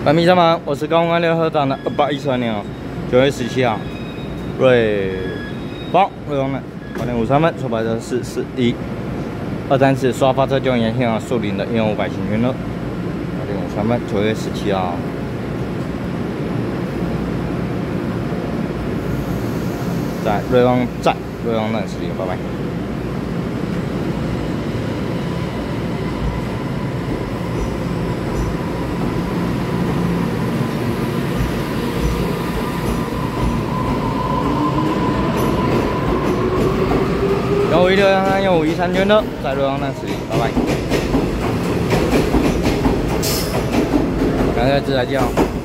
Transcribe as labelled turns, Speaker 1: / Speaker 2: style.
Speaker 1: 百米上班，我是高安联合党的2813年9月17号，瑞邦瑞邦的8.53分，出牌的441。2-3次刷发车救援现场树林的10500行军乐，8.53分，9月17号。在瑞邦站，瑞邦站实力，拜拜。 156131513圈的，在瑞邦站实力，拜拜。感谢自来见哦。